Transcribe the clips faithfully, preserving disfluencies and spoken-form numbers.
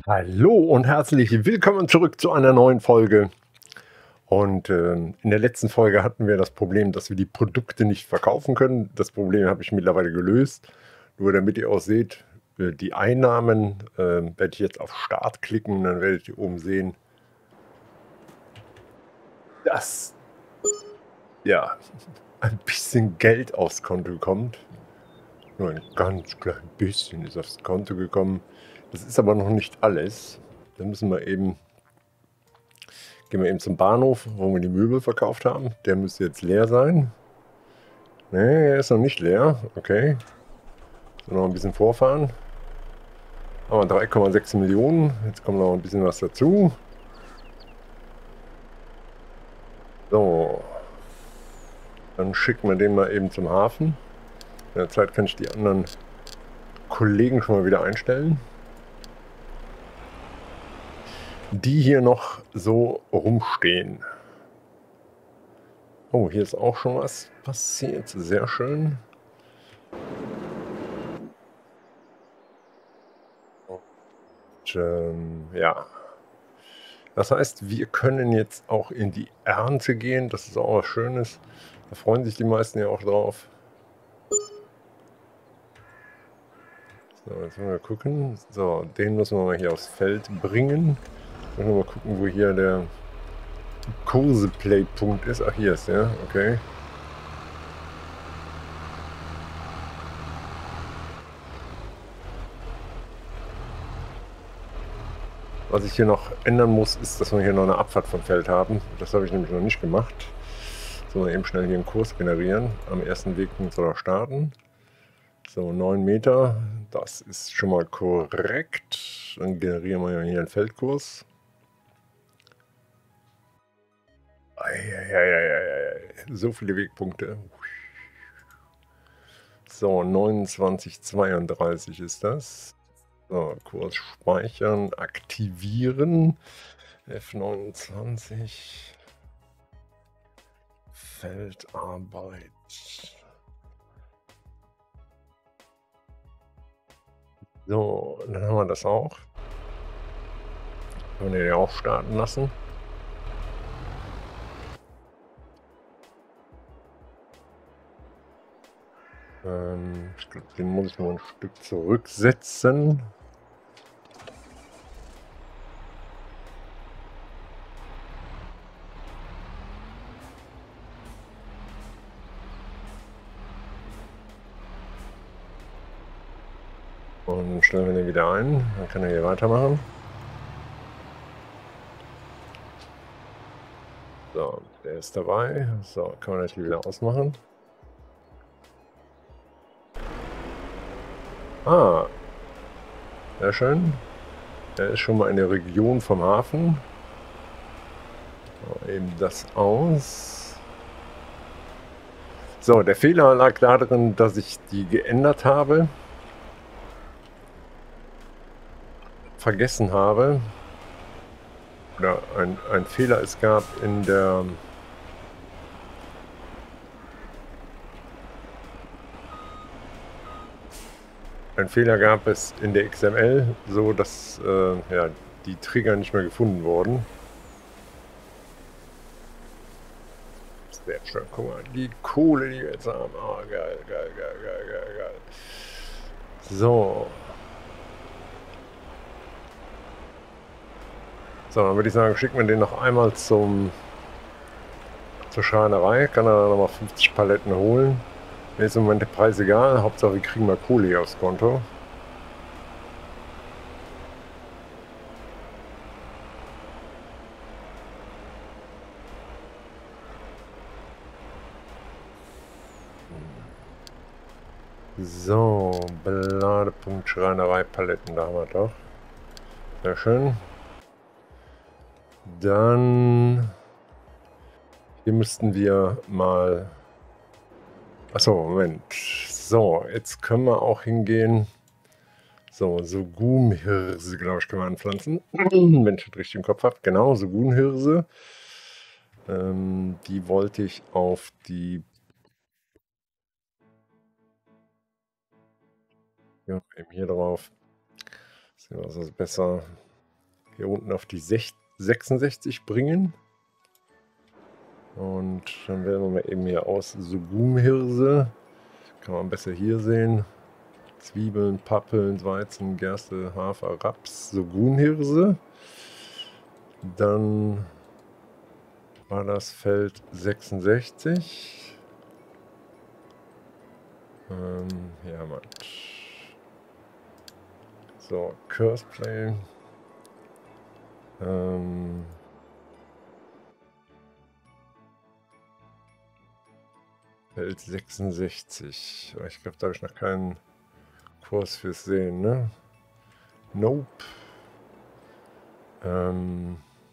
Hallo und herzlich willkommen zurück zu einer neuen Folge. Und ähm, in der letzten Folge hatten wir das Problem, dass wir die Produkte nicht verkaufen können. Das Problem habe ich mittlerweile gelöst. Nur damit ihr auch seht, äh, die Einnahmen, äh, werde ich jetzt auf Start klicken und dann werdet ihr oben sehen, dass ja ein bisschen Geld aufs Konto kommt. Nur ein ganz klein bisschen ist aufs Konto gekommen. Das ist aber noch nicht alles. Dann müssen wir eben Gehen wir eben zum Bahnhof, wo wir die Möbel verkauft haben. Der müsste jetzt leer sein. Ne, er ist noch nicht leer. Okay. So, noch ein bisschen vorfahren. Aber drei Komma sechs Millionen. Jetzt kommt noch ein bisschen was dazu. So. Dann schicken wir den mal eben zum Hafen. In der Zeit kann ich die anderen Kollegen schon mal wieder einstellen, die hier noch so rumstehen. Oh, hier ist auch schon was passiert. Sehr schön. Und ähm, ja. Das heißt, wir können jetzt auch in die Ernte gehen. Das ist auch was Schönes. Da freuen sich die meisten ja auch drauf. So, jetzt müssen wir gucken. So, den müssen wir mal hier aufs Feld bringen. Müssen wir mal gucken, wo hier der Kurse-Play-Punkt ist. Ach, hier ist der. Okay. Was ich hier noch ändern muss, ist, dass wir hier noch eine Abfahrt vom Feld haben. Das habe ich nämlich noch nicht gemacht. So, eben schnell hier einen Kurs generieren. Am ersten Weg soll er starten. So, neun Meter. Das ist schon mal korrekt. Dann generieren wir hier einen Feldkurs. Eieieiei. So viele Wegpunkte. So, neunundzwanzig zweiunddreißig ist das. So, Kurs speichern, aktivieren. F neunundzwanzig. Feldarbeit. So, dann haben wir das auch. Können wir den auch starten lassen. Ähm, ich glaube, den muss ich mal ein Stück zurücksetzen. Und stellen wir den wieder ein. Dann kann er hier weitermachen. So, der ist dabei. So, kann man natürlich wieder ausmachen. Ah, sehr schön. Er ist schon mal in der Region vom Hafen. So, eben das aus. So, der Fehler lag darin, dass ich die geändert habe. Vergessen habe. Oder ein, ein Fehler es gab in der... Ein Fehler gab es in der X M L, so dass äh, ja, die Trigger nicht mehr gefunden wurden. Sehr schön, guck mal, die Kohle, die wir jetzt haben. Oh, geil, geil, geil, geil, geil, geil. So. So, dann würde ich sagen, schicken wir den noch einmal zum, zur Schreinerei. Kann er dann nochmal fünfzig Paletten holen. Mir ist im Moment der Preis egal. Hauptsache, wir kriegen mal Kohle hier aufs Konto. So, Beladepunkt Schreinerei Paletten, da haben wir doch. Sehr schön. Dann hier müssten wir mal... Achso, Moment. So, jetzt können wir auch hingehen. So, Sogunhirse, glaube ich, können wir anpflanzen. Wenn ich das richtig im Kopf habe. Genau, Sogunhirse. Ähm, die wollte ich auf die... Ja, eben hier drauf. Sehen wir das besser. hier unten auf die sechsundsechzig bringen. Und dann wählen wir mal eben hier aus Sorghumhirse. Kann man besser hier sehen. Zwiebeln, Pappeln, Weizen, Gerste, Hafer, Raps, Sorghumhirse. Dann war das Feld sechsundsechzig. Ähm, ja, Mann. So, Curseplay. Ähm, Feld sechsundsechzig. Ich glaube, da habe ich noch keinen Kurs fürs Sehen, ne? Nope. Ähm,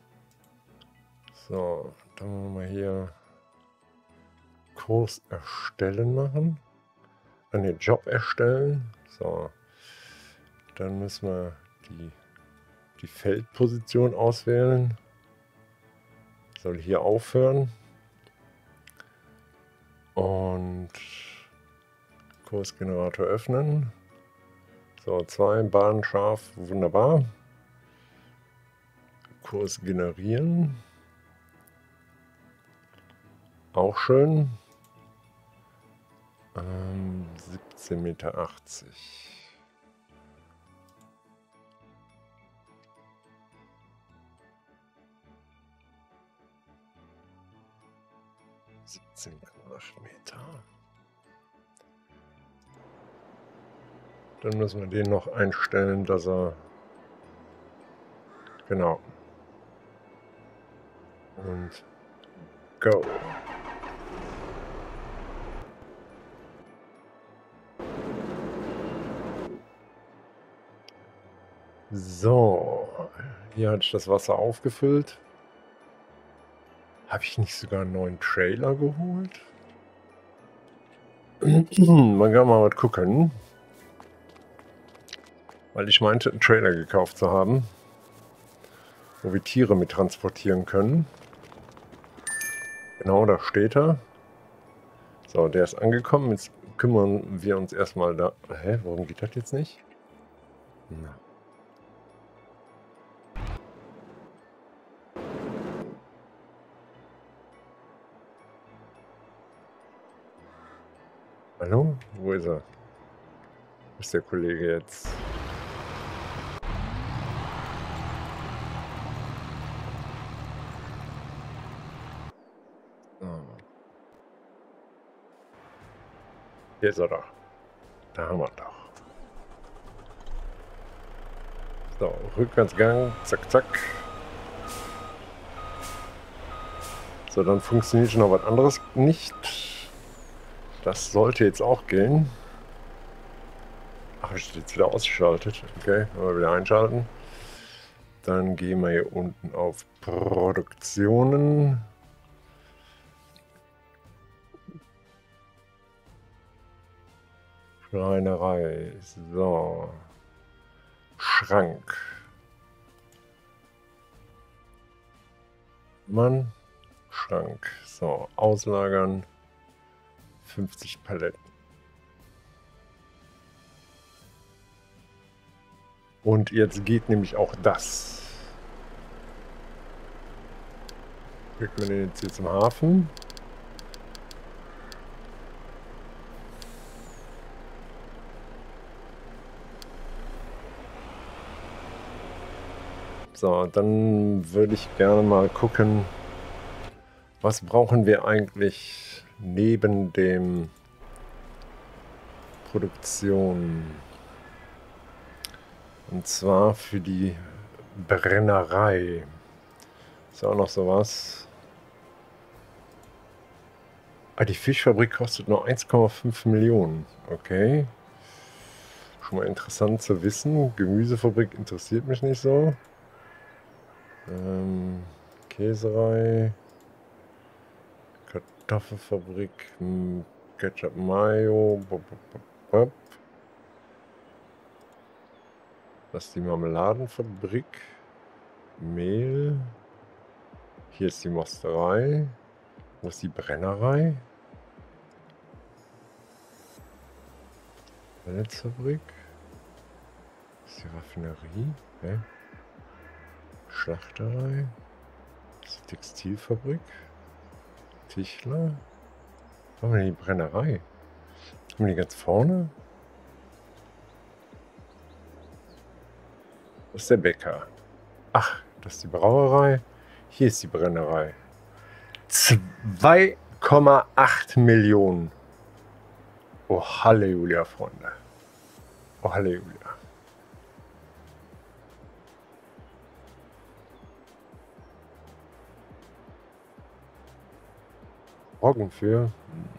so, dann wollen wir mal hier Kurs erstellen machen. An den Job erstellen. So, dann müssen wir die, die Feldposition auswählen. Soll hier aufhören. Und Kursgenerator öffnen. So, zwei, Bahn scharf, wunderbar. Kurs generieren. Auch schön. Ähm, siebzehn Meter achtzig. siebzehn Komma acht Meter. Dann müssen wir den noch einstellen, dass er... Genau. Und go. So, hier hatte ich das Wasser aufgefüllt. Habe ich nicht sogar einen neuen Trailer geholt? Man kann mal was gucken. Weil ich meinte, einen Trailer gekauft zu haben, wo wir Tiere mit transportieren können. Genau, da steht er. So, der ist angekommen. Jetzt kümmern wir uns erstmal da... Hä, warum geht das jetzt nicht? Na. Hallo? Wo ist er? Wo ist der Kollege jetzt? Oh. Hier ist er doch. Da haben wir ihn doch. So, Rückwärtsgang. Zack, zack. So, dann funktioniert schon noch was anderes nicht. Das sollte jetzt auch gehen. Ach, ich jetzt wieder ausgeschaltet. Okay, mal wieder einschalten. Dann gehen wir hier unten auf Produktionen. Schreinerei. So. Schrank. Mann. Schrank. So, auslagern. fünfzig Paletten. Und jetzt geht nämlich auch das. Kriegt man den jetzt hier zum Hafen. So, dann würde ich gerne mal gucken, was brauchen wir eigentlich neben dem Produktion. Und zwar für die Brennerei. Ist auch noch sowas. Ah, die Fischfabrik kostet nur eins Komma fünf Millionen. Okay. Schon mal interessant zu wissen. Gemüsefabrik interessiert mich nicht so. Ähm, Käserei. Kartoffelfabrik. Ketchup Mayo. Bop, bop, bop. Das ist die Marmeladenfabrik. Mehl. Hier ist die Mosterei. Wo ist die Brennerei? Pelletsfabrik. Das ist die Raffinerie. Hä? Schlachterei. Das ist die Textilfabrik. Tischler. Wo haben wir die Brennerei? Haben wir die ganz vorne? Das ist der Bäcker. Ach, das ist die Brauerei. Hier ist die Brennerei. zwei Komma acht Millionen. Oh, Halleluja, Freunde. Oh, Halleluja. Roggen für.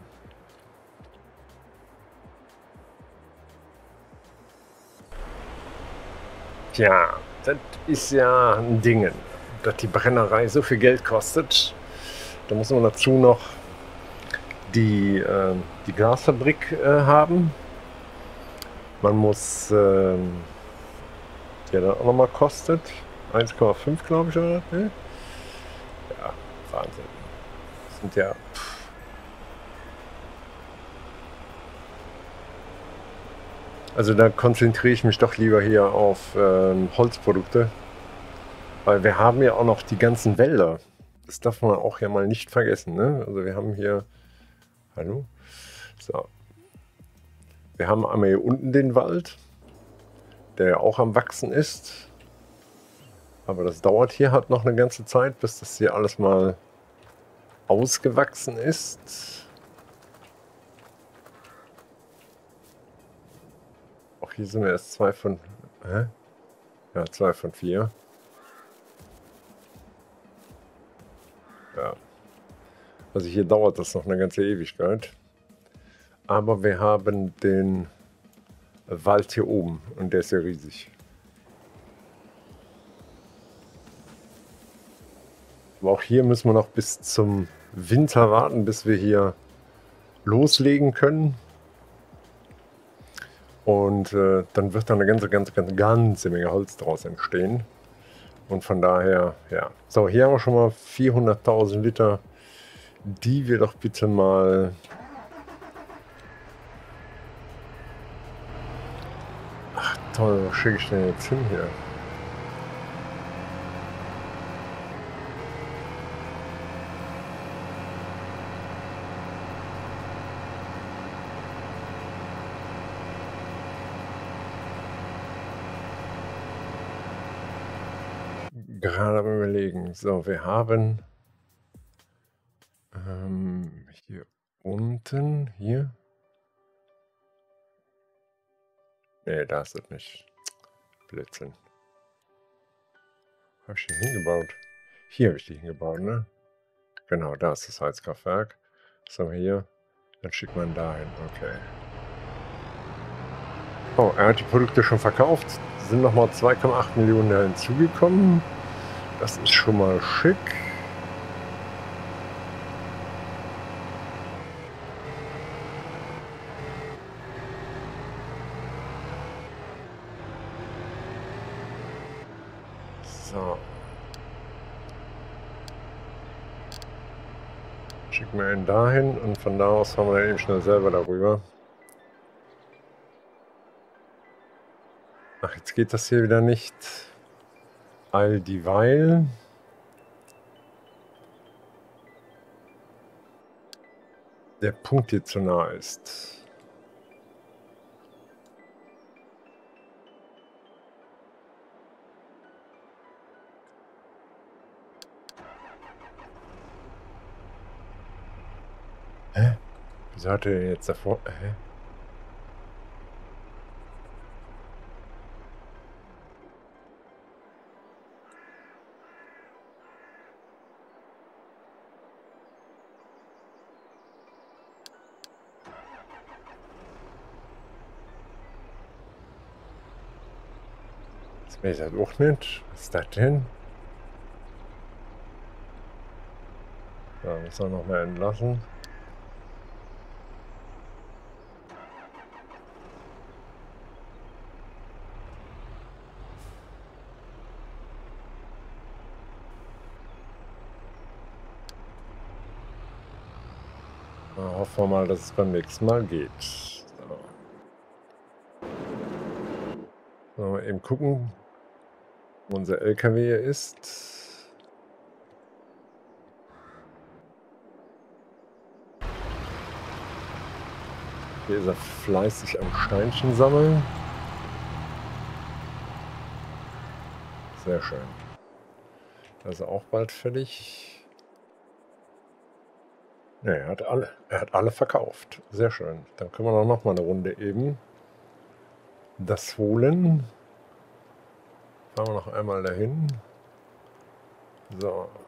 Tja, das ist ja ein Ding, dass die Brennerei so viel Geld kostet. Da muss man dazu noch die, äh, die Glasfabrik äh, haben. Man muss, äh, ja, dann auch nochmal kostet. eins Komma fünf, glaube ich, oder? Ne? Ja, Wahnsinn. Das sind ja. Also da konzentriere ich mich doch lieber hier auf ähm, Holzprodukte. Weil wir haben ja auch noch die ganzen Wälder. Das darf man auch ja mal nicht vergessen. Ne? Also wir haben hier. Hallo? So. Wir haben einmal hier unten den Wald, der ja auch am Wachsen ist. Aber das dauert hier halt noch eine ganze Zeit, bis das hier alles mal ausgewachsen ist. Auch hier sind wir erst zwei von... Hä? Ja, zwei von vier. Ja. Also hier dauert das noch eine ganze Ewigkeit. Aber wir haben den Wald hier oben und der ist ja riesig. Aber auch hier müssen wir noch bis zum Winter warten, bis wir hier loslegen können. Und äh, dann wird da eine ganze, ganze, ganze, ganze Menge Holz draus entstehen. Und von daher, ja. So, hier haben wir schon mal vierhunderttausend Liter, die wir doch bitte mal... Ach toll, was schicke ich denn jetzt hin hier? Gerade am Überlegen. So, wir haben ähm, hier unten, hier. Nee, da ist es nicht. Blödsinn. Habe ich den hingebaut? Hier habe ich die hingebaut, ne? Genau, da ist das Heizkraftwerk. Was haben wir hier? Dann schickt man dahin, okay. Oh, er hat die Produkte schon verkauft. Sind nochmal zwei Komma acht Millionen da hinzugekommen. Das ist schon mal schick. So. Schicken wir ihn dahin und von da aus fahren wir dann eben schnell selber darüber. Ach, jetzt geht das hier wieder nicht. All dieweil. Der Punkt hier zu nah ist. Hä? Wieso hat er jetzt davor... Hä? Das weiß ich auch nicht. Was ist das denn? Da muss er noch mal entlassen. Na, hoffen wir mal, dass es beim nächsten Mal geht. So. So, mal eben gucken. wo unser L K W hier ist. Hier ist er fleißig am Steinchen sammeln. Sehr schön. Da ist er auch bald fertig. Ne, er hat alle, er hat alle verkauft. Sehr schön. Dann können wir noch mal eine Runde eben das holen. Fahren wir noch einmal dahin. So.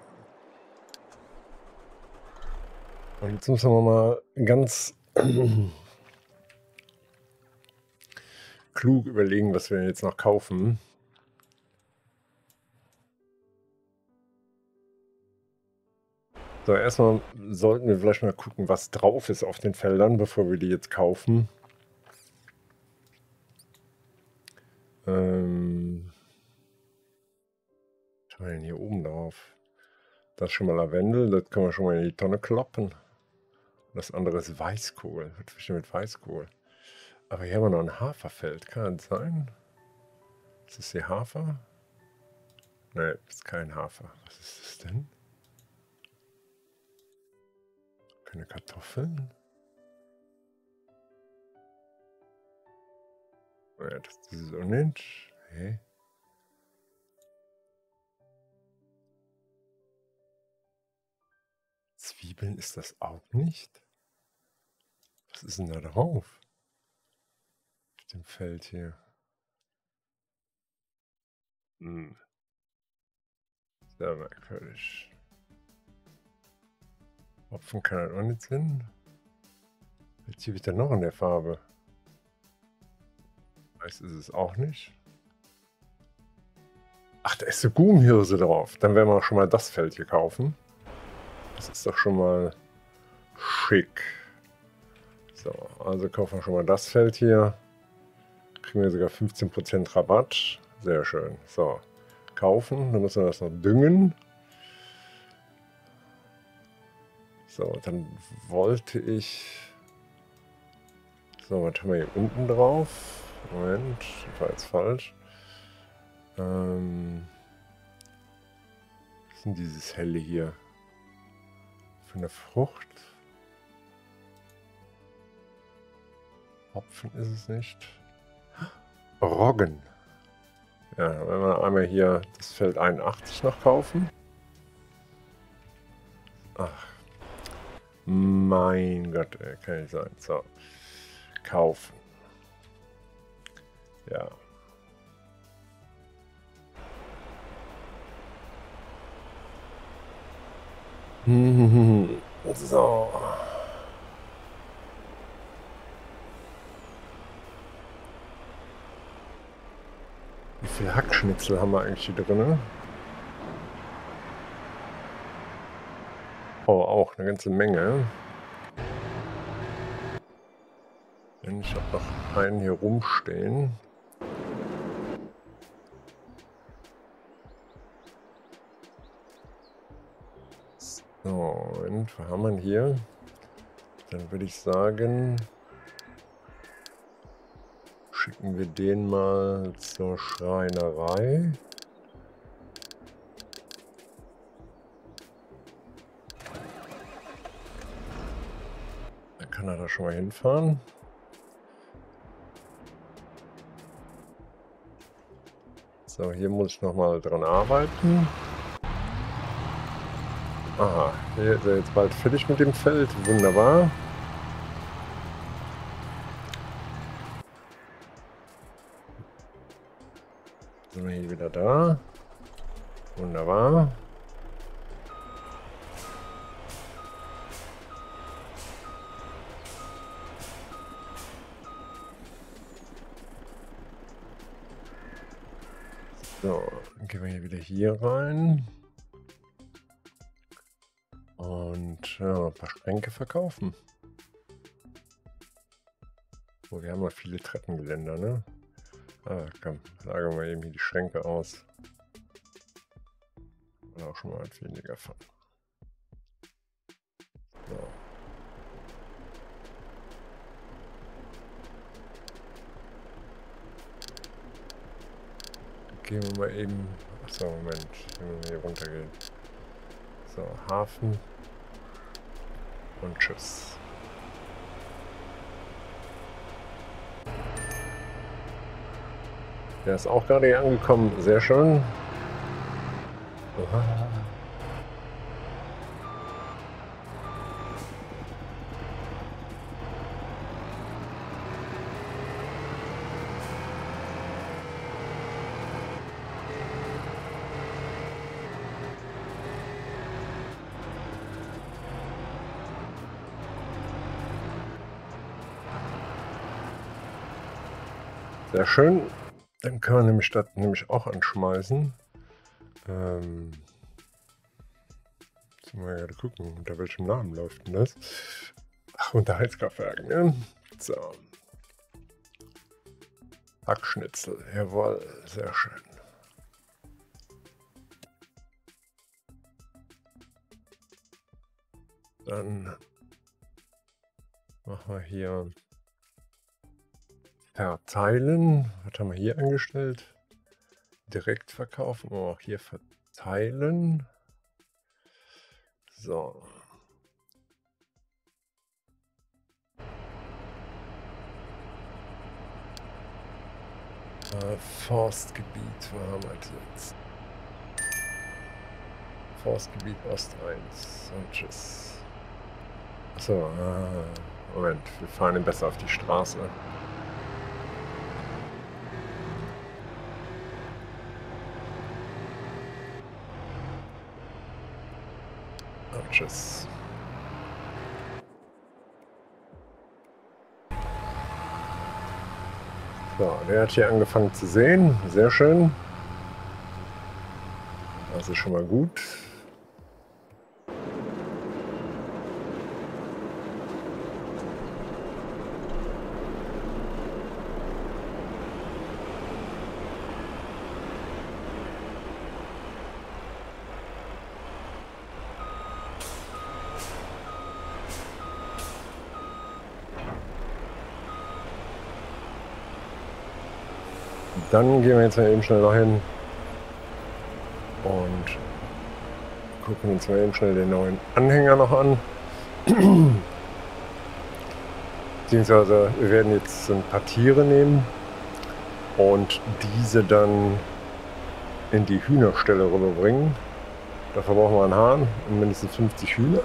Und jetzt müssen wir mal ganz klug überlegen, was wir jetzt noch kaufen. So, erstmal sollten wir vielleicht mal gucken, was drauf ist auf den Feldern, bevor wir die jetzt kaufen. Ähm, was haben wir denn hier oben drauf? Das ist schon mal Lavendel, das können wir schon mal in die Tonne kloppen. Das andere ist Weißkohl. Was ist denn mit Weißkohl? Aber hier haben wir noch ein Haferfeld, kann das sein? Ist das hier Hafer? Nein, das ist kein Hafer. Was ist das denn? Keine Kartoffeln? Ja, das ist so nicht. Hey. Zwiebeln ist das auch nicht? Was ist denn da drauf? Auf dem Feld hier. Hm. Sehr merkwürdig. Hopfen kann halt auch nicht sein. Jetzt hier wieder noch in der Farbe. Weiß ist es auch nicht. Ach, da ist eine Gumhirse drauf. Dann werden wir schon mal das Feld hier kaufen. Das ist doch schon mal schick. So, also kaufen wir schon mal das Feld hier. Kriegen wir sogar fünfzehn Prozent Rabatt. Sehr schön. So, kaufen. Dann müssen wir das noch düngen. So, dann wollte ich... So, was haben wir hier unten drauf? Moment, das war jetzt falsch. Ähm, was ist denn dieses helle hier? Für eine Frucht? Hopfen ist es nicht. Roggen. Ja, wenn wir einmal hier das Feld einundachtzig noch kaufen. Ach, mein Gott, ey, kann nicht sein. So, kaufen. Ja. So. Wie viel Hackschnitzel haben wir eigentlich hier drin? Oh, auch eine ganze Menge. Ich habe noch einen hier rumstehen. So, und was haben wir hier? Dann würde ich sagen, schicken wir den mal zur Schreinerei. Dann kann er da schon mal hinfahren. So, hier muss ich noch mal dran arbeiten. Aha, hier ist er jetzt bald fertig mit dem Feld. Wunderbar. Sind wir hier wieder da. Wunderbar. So, dann gehen wir hier wieder hier rein. Und ja, ein paar Schränke verkaufen. Oh, wir haben ja viele Treppengeländer, ne? Ah, komm, lagern wir eben hier die Schränke aus. Und auch schon mal was weniger von. So. Gehen wir mal eben So, Moment, wenn man hier runter geht. So, Hafen. Und tschüss. Der ist auch gerade hier angekommen. Sehr schön. Oha. Sehr schön. Dann können wir nämlich das nämlich auch anschmeißen. Ähm, jetzt mal gerade gucken, unter welchem Namen läuft denn das? Ach, unter Heizkraftwerken, ne? So. Hackschnitzel, jawohl, sehr schön. Dann machen wir hier verteilen. Was haben wir hier angestellt? Direkt verkaufen. Oh, hier verteilen. So. Äh, Forstgebiet, wo haben wir das jetzt? Forstgebiet Ost eins. Und tschüss. So, äh, Moment, wir fahren ihn besser auf die Straße. Und tschüss. So, der hat hier angefangen zu sehen. Sehr schön. Das ist schon mal gut. Dann gehen wir jetzt mal eben schnell noch hin und gucken uns mal eben schnell den neuen Anhänger noch an. Beziehungsweise wir werden jetzt ein paar Tiere nehmen und diese dann in die Hühnerstelle rüberbringen. Dafür brauchen wir einen Hahn und mindestens fünfzig Hühner.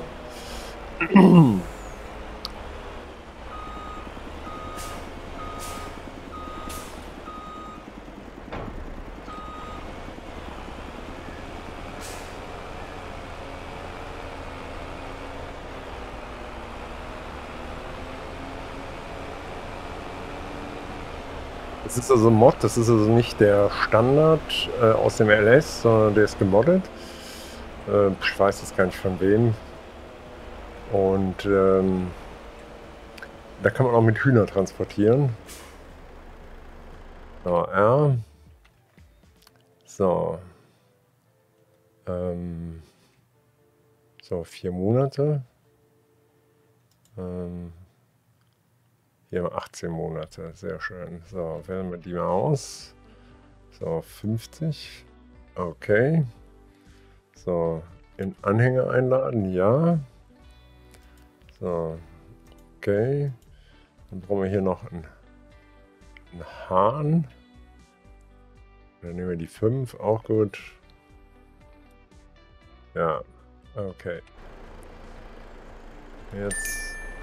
Das ist also ein Mod, das ist also nicht der Standard äh, aus dem L S, sondern der ist gemoddet. Äh, ich weiß jetzt gar nicht von wem. Und ähm, da kann man auch mit Hühner transportieren. So, R. So. Ähm, so, vier Monate. Ähm, Hier haben wir achtzehn Monate, sehr schön. So, wählen wir die mal aus. So, fünfzig. Okay. So, in Anhänger einladen, ja. So, okay. Dann brauchen wir hier noch einen, einen Hahn. Dann nehmen wir die fünf, auch gut. Ja, okay. Jetzt.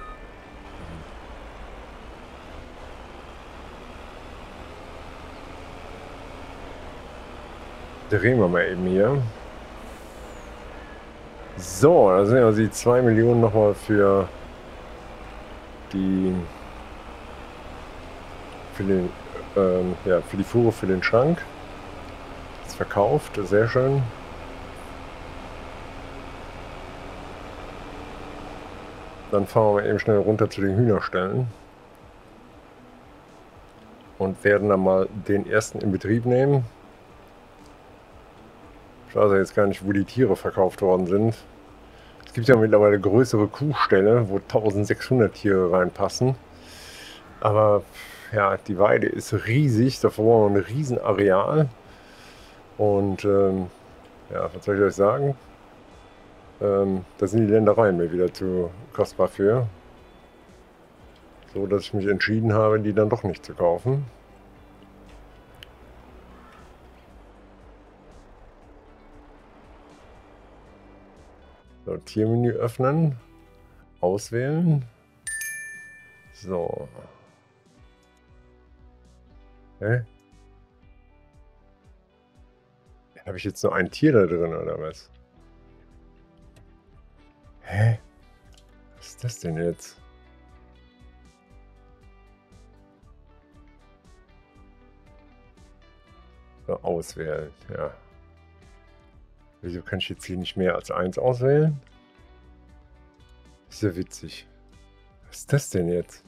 Drehen wir mal eben hier. So, da sind also die zwei Millionen nochmal für die für den ähm, ja, für die Fuhre für den Schrank. Ist verkauft, sehr schön. Dann fahren wir eben schnell runter zu den Hühnerstellen und werden dann mal den ersten in Betrieb nehmen. Ich weiß ja jetzt gar nicht, wo die Tiere verkauft worden sind. Es gibt ja mittlerweile größere Kuhställe, wo eintausendsechshundert Tiere reinpassen. Aber ja, die Weide ist riesig, da brauchen wir ein riesen Areal. Und ähm, ja, was soll ich euch sagen? Ähm, da sind die Ländereien mir wieder zu kostbar für. So, dass ich mich entschieden habe, die dann doch nicht zu kaufen. So, Tiermenü öffnen. Auswählen. So. Hä? Habe ich jetzt nur ein Tier da drin, oder was? Hä? Was ist das denn jetzt? So, auswählen, ja. Wieso kann ich jetzt hier nicht mehr als eins auswählen? Ist ja witzig. Was ist das denn jetzt?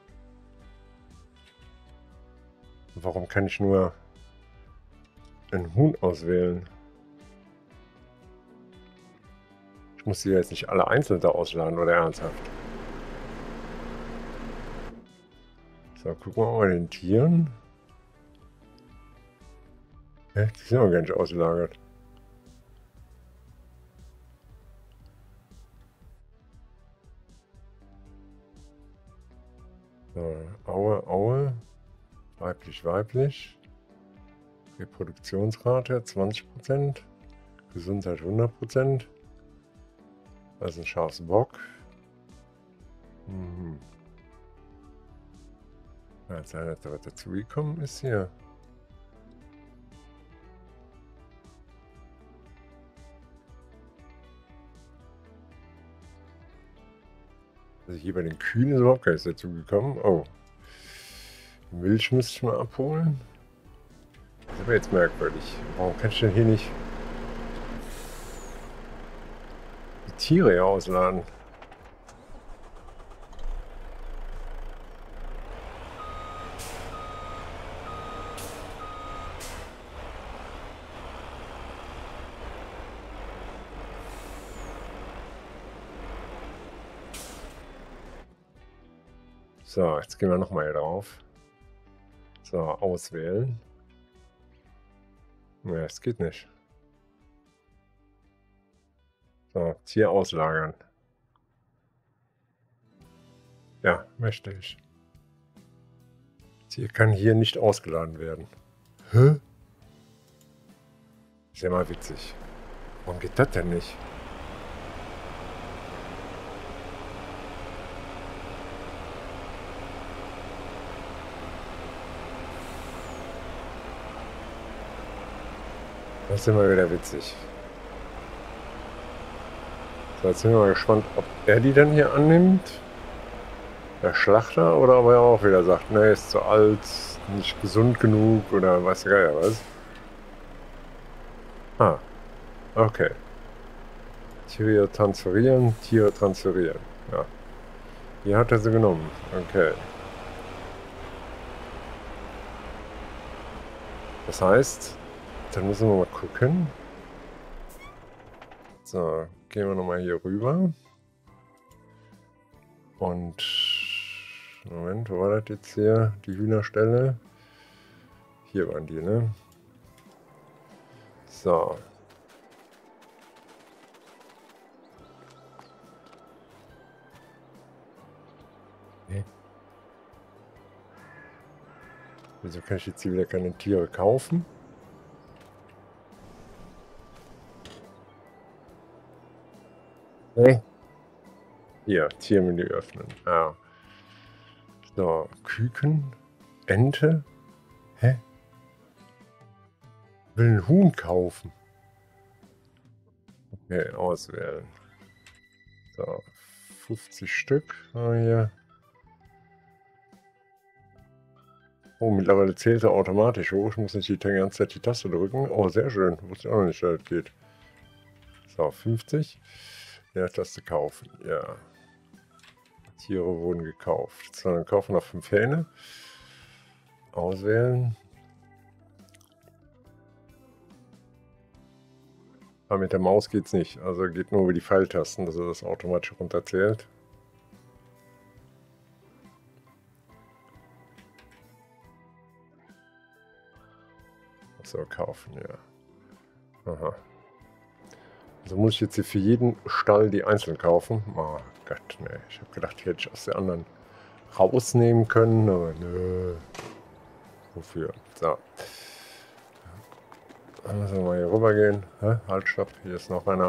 Warum kann ich nur ein Huhn auswählen? Ich muss die jetzt nicht alle einzeln da ausladen, oder ernsthaft? So, gucken wir mal bei den Tieren. Hä? Die sind aber gar nicht ausgelagert. So, Aue, Aue. Weiblich, weiblich. Reproduktionsrate zwanzig Prozent. Gesundheit hundert Prozent. Das ist ein Schafsbock. Mhm. Ja, jetzt hat da was dazugekommen ist hier. Also hier bei den Kühen ist überhaupt keines dazugekommen. Oh. Milch müsste ich mal abholen. Das ist aber jetzt merkwürdig. Warum kann ich denn hier nicht die Tiere hier ausladen? So, jetzt gehen wir nochmal hier drauf. So, auswählen. Ja, es geht nicht. So, Tier auslagern. Ja, möchte ich. Tier kann hier nicht ausgeladen werden. Hä? Ist ja mal witzig. Warum geht das denn nicht? Das ist immer wieder witzig. So, jetzt sind wir mal gespannt, ob er die dann hier annimmt. Der Schlachter, oder ob er auch wieder sagt, ne, ist zu alt, nicht gesund genug oder weiß der Geier was. Ah, okay. Tiere transferieren, Tiere transferieren. Ja. Hier hat er sie genommen. Okay. Das heißt, dann müssen wir mal gucken. So, gehen wir nochmal hier rüber. Und Moment, wo war das jetzt hier? Die Hühnerstelle. Hier waren die, ne? So. Nee. Wieso kann ich jetzt hier wieder keine Tiere kaufen? Nee. Hier, Tiermenü öffnen. Ah. So, Küken, Ente. Hä? Will ein Huhn kaufen. Okay, auswählen. So, fünfzig Stück haben wir hier. Oh, mittlerweile zählt er automatisch hoch. Ich muss nicht die ganze Zeit die Taste drücken. Oh, sehr schön. Wusste ich auch noch nicht, dass das geht. So, fünfzig. Ja, Taste kaufen. Ja. Tiere wurden gekauft. So, dann kaufen wir noch fünf Hähne. Auswählen. Aber mit der Maus geht es nicht. Also geht nur über die Pfeiltasten, dass er das automatisch runterzählt. So, kaufen, ja. Aha. Also muss ich jetzt hier für jeden Stall die einzeln kaufen? Oh Gott, ne. Ich habe gedacht, die hätte ich aus der anderen rausnehmen können, aber nö. Wofür? So. Dann müssen wir mal hier rüber gehen. Hä? Halt, stopp. Hier ist noch einer.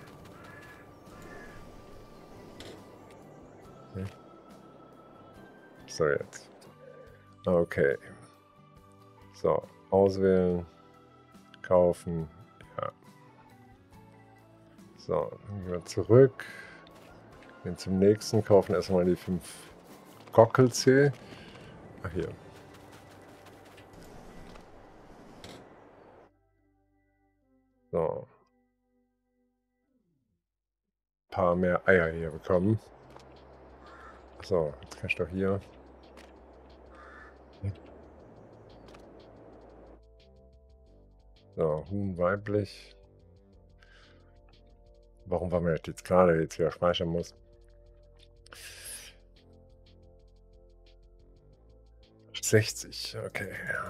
Hm. So, jetzt. Okay. So, auswählen. Kaufen. Ja. So, dann gehen wir zurück. Gehen zum nächsten. Kaufen erstmal die fünf Cockles hier. Ach, hier. So. Ein paar mehr Eier hier bekommen. So, jetzt kann ich doch hier. So, Huhn weiblich. Warum war mir das jetzt gerade jetzt wieder speichern muss? sechzig, okay.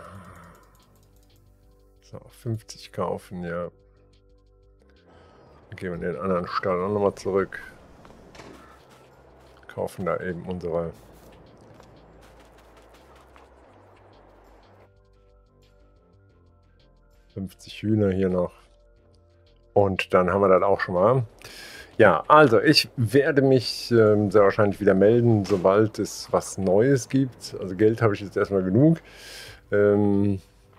So, fünfzig kaufen, ja. Dann gehen wir in den anderen Stall auch nochmal zurück. Kaufen da eben unsere fünfzig Hühner hier noch. Und dann haben wir das auch schon mal. Ja, also ich werde mich ähm, sehr wahrscheinlich wieder melden, sobald es was Neues gibt. Also Geld habe ich jetzt erstmal genug. Ähm,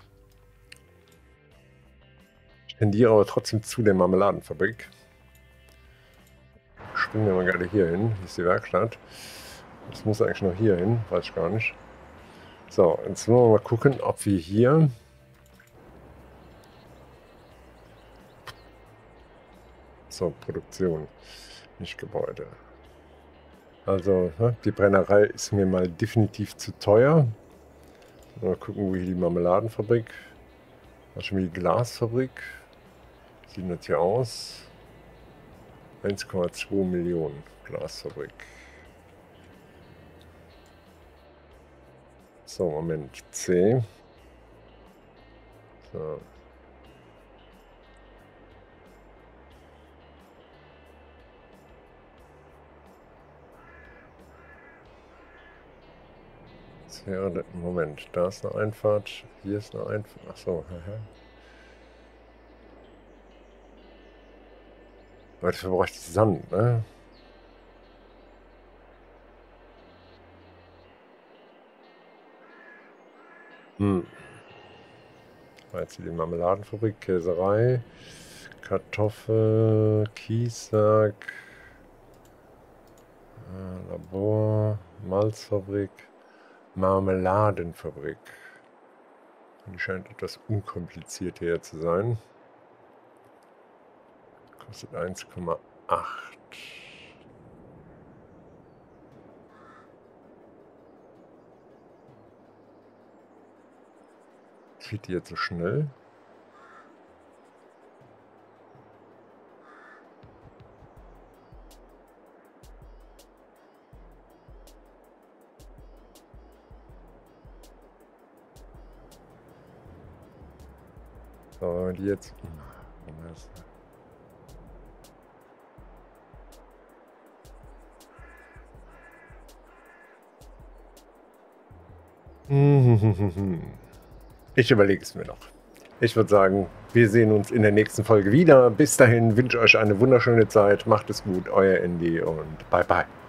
ich tendiere aber trotzdem zu der Marmeladenfabrik. Springen wir mal gerade hier hin. Hier ist die Werkstatt. Das muss eigentlich noch hier hin, weiß ich gar nicht. So, jetzt wollen wir mal gucken, ob wir hier... So, Produktion, nicht Gebäude. Also, ne, die Brennerei ist mir mal definitiv zu teuer. Mal gucken, wo hier die Marmeladenfabrik. Was schon wie die Glasfabrik. Wie sieht das hier aus? eins Komma zwei Millionen Glasfabrik. So, Moment, C. So. Moment, da ist eine Einfahrt, hier ist eine Einfahrt. Achso, haha. Aber dafür brauche ich Sand, ne? Hm. Jetzt hier die Marmeladenfabrik, Käserei, Kartoffel, Kiessack, äh, Labor, Malzfabrik. Marmeladenfabrik. Die scheint etwas unkompliziert hier zu sein. Kostet eins Komma acht. Geht die jetzt so schnell? So, die jetzt. Ich überlege es mir noch. Ich würde sagen, wir sehen uns in der nächsten Folge wieder. Bis dahin wünsche ich euch eine wunderschöne Zeit. Macht es gut, euer Andy und bye bye.